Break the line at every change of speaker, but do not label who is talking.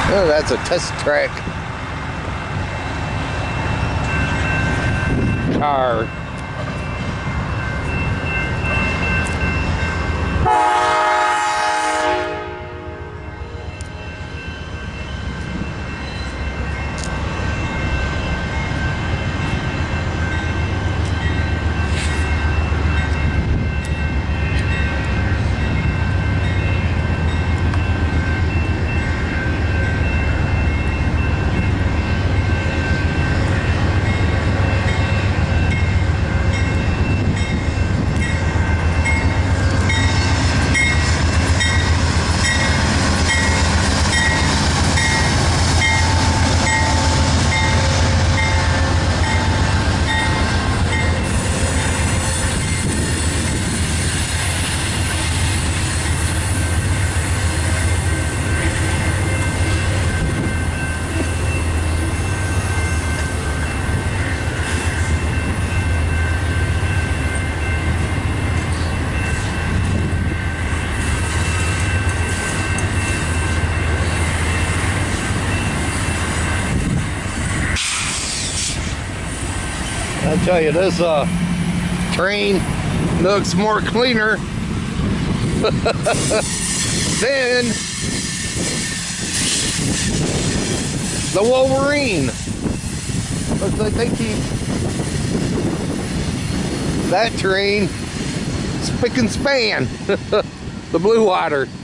Oh, that's a test track car. I tell you, this train looks more cleaner than the Wolverine. Looks like they keep that train spick and span. The Blue Water.